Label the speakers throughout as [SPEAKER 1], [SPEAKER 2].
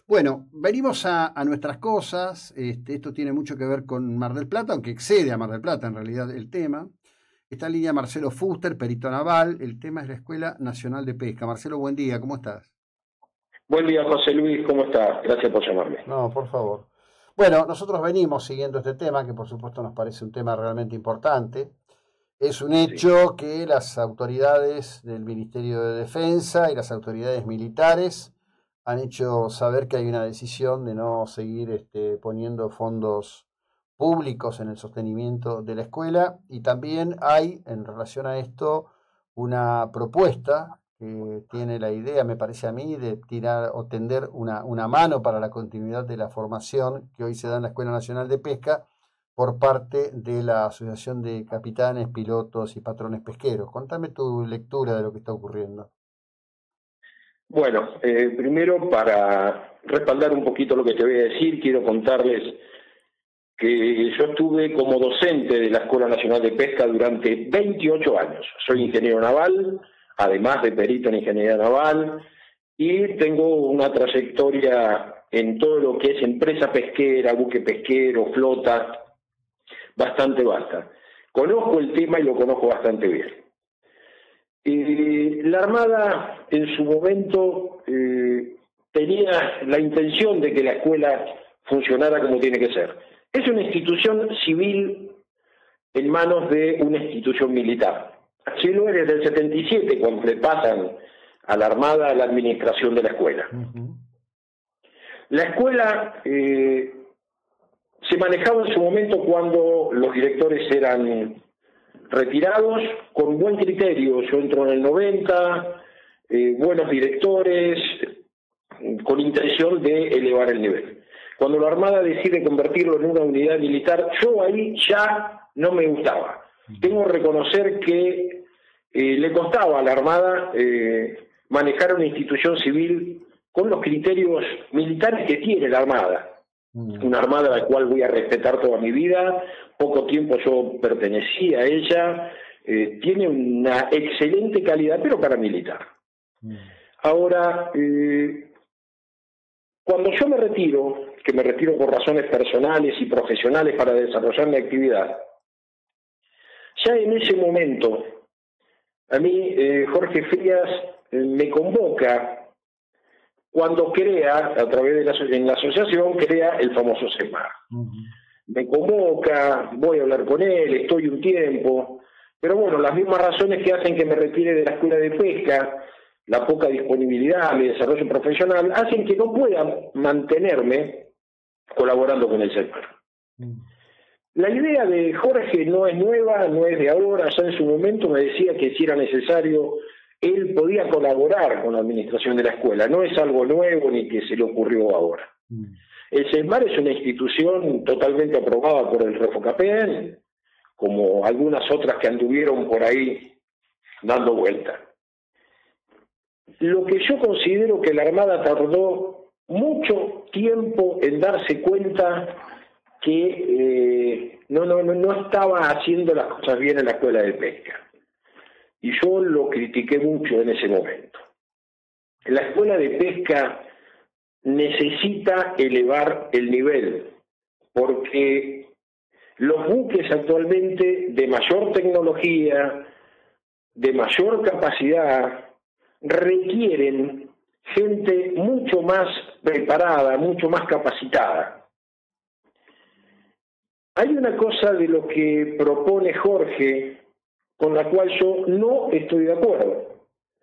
[SPEAKER 1] Bueno, venimos a nuestras cosas. Esto tiene mucho que ver con Mar del Plata, aunque excede a Mar del Plata en realidad el tema. Está en línea Marcelo Fuster, perito naval. El tema es la Escuela Nacional de Pesca. Marcelo, buen día, ¿cómo estás?
[SPEAKER 2] Buen día, José Luis, ¿cómo estás? Gracias por llamarme.
[SPEAKER 1] No, por favor. Bueno, nosotros venimos siguiendo este tema, que por supuesto nos parece un tema realmente importante. Es un
[SPEAKER 2] Sí.
[SPEAKER 1] hecho que las autoridades del Ministerio de Defensa y las autoridades militares han hecho saber que hay una decisión de no seguir poniendo fondos públicos en el sostenimiento de la escuela, y también hay en relación a esto una propuesta que tiene la idea, me parece a mí, de tirar o tender una mano para la continuidad de la formación que hoy se da en la Escuela Nacional de Pesca por parte de la Asociación de Capitanes, Pilotos y Patrones Pesqueros. Contame tu lectura de lo que está ocurriendo.
[SPEAKER 2] Bueno, primero para respaldar un poquito lo que te voy a decir, quiero contarles que yo estuve como docente de la Escuela Nacional de Pesca durante 28 años. Soy ingeniero naval, además de perito en ingeniería naval, y tengo una trayectoria en todo lo que es empresa pesquera, buque pesquero, flota, bastante vasta. Conozco el tema y lo conozco bastante bien. La Armada en su momento tenía la intención de que la escuela funcionara como tiene que ser. Es una institución civil en manos de una institución militar. Así lo es desde el 77, cuando le pasan a la Armada la administración de la escuela. La escuela se manejaba en su momento cuando los directores eran retirados con buen criterio. Yo entro en el 90, buenos directores, con intención de elevar el nivel. Cuando la Armada decide convertirlo en una unidad militar, yo ahí ya no me gustaba. Tengo que reconocer que le costaba a la Armada manejar una institución civil con los criterios militares que tiene la Armada. Una Armada a la cual voy a respetar toda mi vida. Poco tiempo yo pertenecí a ella. Tiene una excelente calidad, pero paramilitar. Ahora, cuando yo me retiro, que me retiro por razones personales y profesionales para desarrollar mi actividad, ya en ese momento, a mí Jorge Frías me convoca cuando crea, a través de la asociación, crea el famoso CEMAR. Me convoca, voy a hablar con él, estoy un tiempo, pero bueno, las mismas razones que hacen que me retire de la escuela de pesca, la poca disponibilidad, mi desarrollo profesional, hacen que no pueda mantenerme colaborando con el CEMAR. La idea de Jorge no es nueva, no es de ahora. Ya en su momento me decía que si era necesario, él podía colaborar con la administración de la escuela. No es algo nuevo ni que se le ocurrió ahora. El CEMAR es una institución totalmente aprobada por el Refocapen, como algunas otras que anduvieron por ahí dando vuelta. Lo que yo considero que la Armada tardó mucho tiempo en darse cuenta que no estaba haciendo las cosas bien en la escuela de pesca. Y yo lo critiqué mucho en ese momento. La escuela de pesca necesita elevar el nivel, porque los buques actualmente de mayor tecnología, de mayor capacidad, requieren gente mucho más preparada, mucho más capacitada. Hay una cosa de lo que propone Jorge con la cual yo no estoy de acuerdo.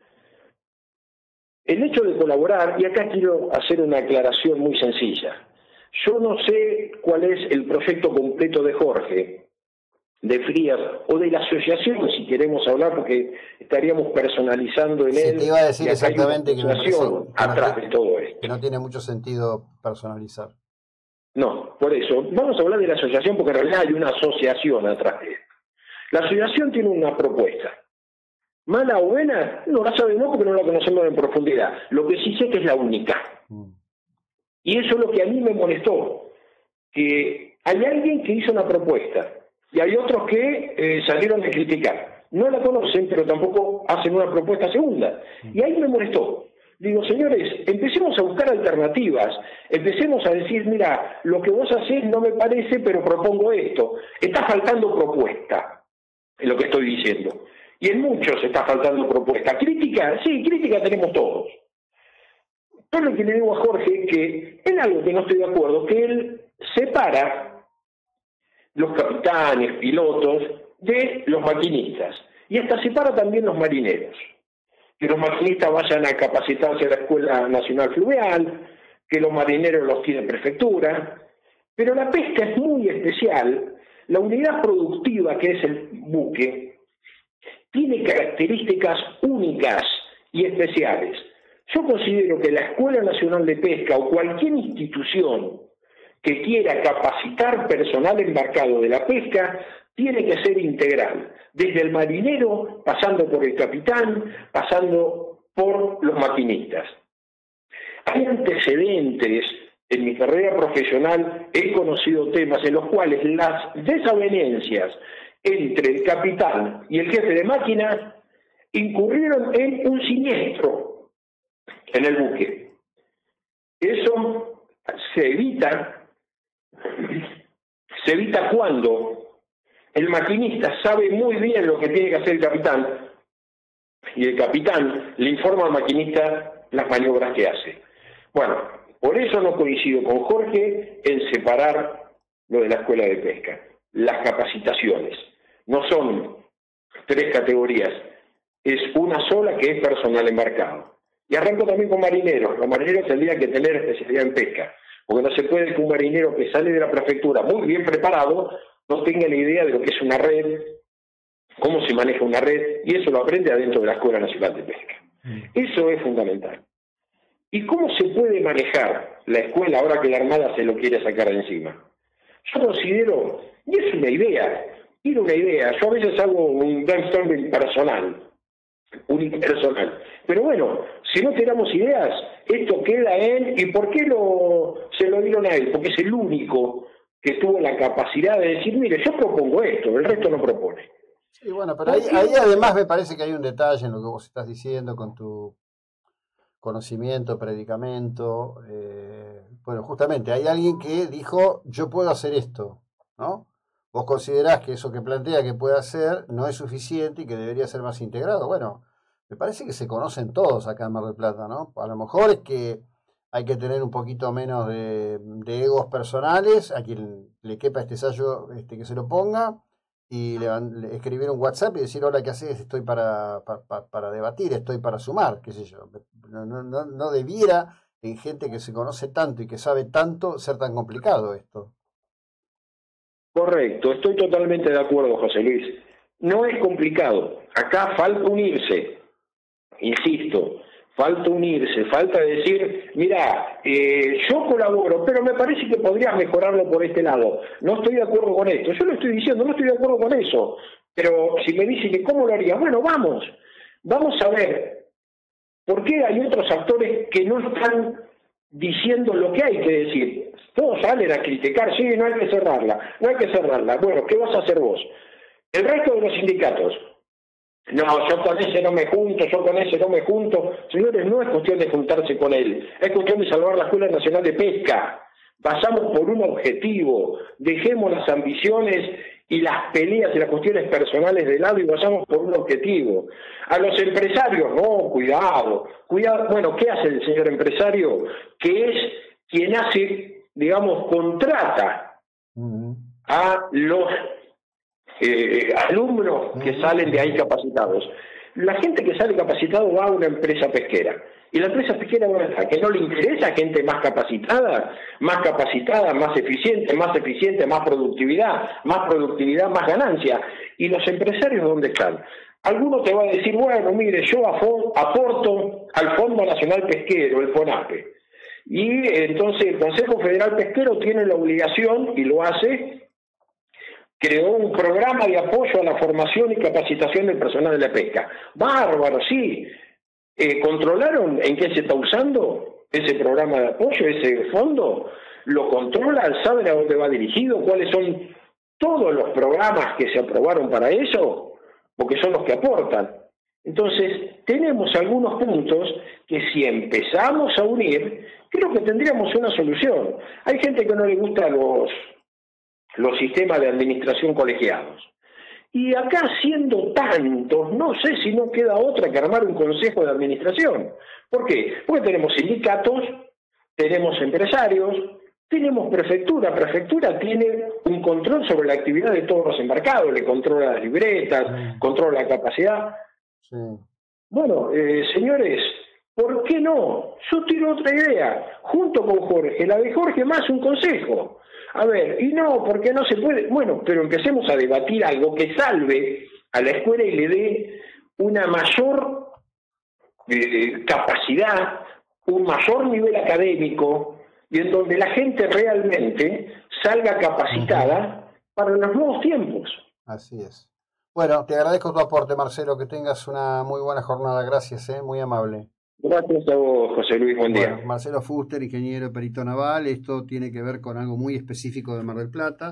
[SPEAKER 2] El hecho de colaborar, y acá quiero hacer una aclaración muy sencilla. Yo no sé cuál es el proyecto completo de Jorge, de Frías o de la asociación, si queremos hablar, porque estaríamos personalizando en él.
[SPEAKER 1] Te iba a decir
[SPEAKER 2] y acá
[SPEAKER 1] exactamente
[SPEAKER 2] hay una asociación atrás de todo esto.
[SPEAKER 1] Que no tiene mucho sentido personalizar.
[SPEAKER 2] No, por eso. Vamos a hablar de la asociación porque en realidad hay una asociación atrás de esto. La asociación tiene una propuesta. ¿Mala o buena? No la sabemos porque no la conocemos en profundidad. Lo que sí sé que es la única. Y eso es lo que a mí me molestó. Que hay alguien que hizo una propuesta y hay otros que salieron a criticar. No la conocen, pero tampoco hacen una propuesta segunda. Y ahí me molestó. Digo, señores, empecemos a buscar alternativas, empecemos a decir, mira, lo que vos hacés no me parece, pero propongo esto. Está faltando propuesta, es lo que estoy diciendo. Y en muchos está faltando propuesta. Crítica, sí, crítica tenemos todos. Yo lo que le digo a Jorge es que en algo que no estoy de acuerdo, que él separa los capitanes, pilotos, de los maquinistas. Y hasta separa también los marineros. Que los maquinistas vayan a capacitarse a la Escuela Nacional Fluvial, que los marineros los tiene prefectura, pero la pesca es muy especial. La unidad productiva que es el buque tiene características únicas y especiales. Yo considero que la Escuela Nacional de Pesca o cualquier institución que quiera capacitar personal embarcado de la pesca tiene que ser integral, desde el marinero, pasando por el capitán, pasando por los maquinistas. Hay antecedentes, en mi carrera profesional he conocido temas en los cuales las desavenencias entre el capitán y el jefe de máquina incurrieron en un siniestro en el buque. Eso se evita cuando el maquinista sabe muy bien lo que tiene que hacer el capitán y el capitán le informa al maquinista las maniobras que hace. Bueno, por eso no coincido con Jorge en separar lo de la escuela de pesca. Las capacitaciones no son 3 categorías, es una sola que es personal embarcado. Y arranco también con marineros. Los marineros tendrían que tener especialidad en pesca, porque no se puede que un marinero que sale de la prefectura muy bien preparado no tenga la idea de lo que es una red, cómo se maneja una red, y eso lo aprende adentro de la Escuela Nacional de Pesca. Eso es fundamental. ¿Y cómo se puede manejar la escuela ahora que la Armada se lo quiere sacar de encima? Yo considero, y es una idea, yo a veces hago un brainstorming personal, unipersonal, pero bueno, si no tenemos ideas, esto queda en, ¿y por qué se lo dieron a él? Porque es el único que tuvo la capacidad de decir, mire, yo propongo esto, el resto no propone.
[SPEAKER 1] Sí, bueno, pero ahí además me parece que hay un detalle en lo que vos estás diciendo con tu conocimiento, predicamento. Bueno, justamente hay alguien que dijo, yo puedo hacer esto, ¿no? Vos considerás que eso que plantea que puede hacer no es suficiente y que debería ser más integrado. Bueno, me parece que se conocen todos acá en Mar del Plata, ¿no? A lo mejor es que hay que tener un poquito menos de egos personales, a quien le quepa este ensayo que se lo ponga, y escribir un WhatsApp y decir, hola, ¿qué haces? Estoy para debatir, estoy para sumar, qué sé yo. No debiera, en gente que se conoce tanto y que sabe tanto, ser tan complicado esto.
[SPEAKER 2] Correcto, estoy totalmente de acuerdo, José Luis. No es complicado. Acá falta unirse, insisto, falta decir, mira, yo colaboro, pero me parece que podrías mejorarlo por este lado. No estoy de acuerdo con esto. Yo lo estoy diciendo, no estoy de acuerdo con eso. Pero si me dicen que cómo lo haría, bueno, vamos a ver. ¿Por qué hay otros actores que no están diciendo lo que hay que decir? Todos salen a criticar, sí, no hay que cerrarla. Bueno, ¿qué vas a hacer vos? El resto de los sindicatos. No, yo con ese no me junto, Señores, no es cuestión de juntarse con él, es cuestión de salvar la Escuela Nacional de Pesca. Pasamos por un objetivo, dejemos las ambiciones y las peleas y las cuestiones personales de lado y pasamos por un objetivo. A los empresarios, no, cuidado. Bueno, ¿qué hace el señor empresario? Que es quien hace, contrata a los alumnos que salen de ahí capacitados. La gente que sale capacitado va a una empresa pesquera. Y la empresa pesquera, ¿a que no le interesa gente más capacitada, más eficiente, más productividad, más ganancia? ¿Y los empresarios dónde están? Alguno te va a decir, bueno, mire, yo aporto al Fondo Nacional Pesquero, el FONAPE. Y entonces el Consejo Federal Pesquero tiene la obligación, y lo hace, creó un programa de apoyo a la formación y capacitación del personal de la pesca. Bárbaro, sí. ¿Controlaron en qué se está usando ese programa de apoyo, ese fondo? ¿Lo controlan? ¿Saben a dónde va dirigido? ¿Cuáles son todos los programas que se aprobaron para eso? Porque son los que aportan. Entonces, tenemos algunos puntos que si empezamos a unir, creo que tendríamos una solución. Hay gente que no le gusta los sistemas de administración colegiados. Y acá, siendo tantos, no sé si no queda otra que armar un consejo de administración. ¿Por qué? Porque tenemos sindicatos, tenemos empresarios, tenemos prefectura. Prefectura tiene un control sobre la actividad de todos los embarcados, le controla las libretas, controla la capacidad.
[SPEAKER 1] Sí.
[SPEAKER 2] Bueno, señores, ¿por qué no? Yo tiro otra idea, junto con Jorge, la de Jorge más un consejo. A ver, y no, porque no se puede. Bueno, pero empecemos a debatir algo que salve a la escuela y le dé una mayor capacidad, un mayor nivel académico, y en donde la gente realmente salga capacitada para los nuevos tiempos.
[SPEAKER 1] Así es. Bueno, te agradezco tu aporte, Marcelo, que tengas una muy buena jornada. Gracias, muy amable.
[SPEAKER 2] Gracias a vos, José Luis, buen día.
[SPEAKER 1] Bueno, Marcelo Fuster, ingeniero perito naval. Esto tiene que ver con algo muy específico de Mar del Plata.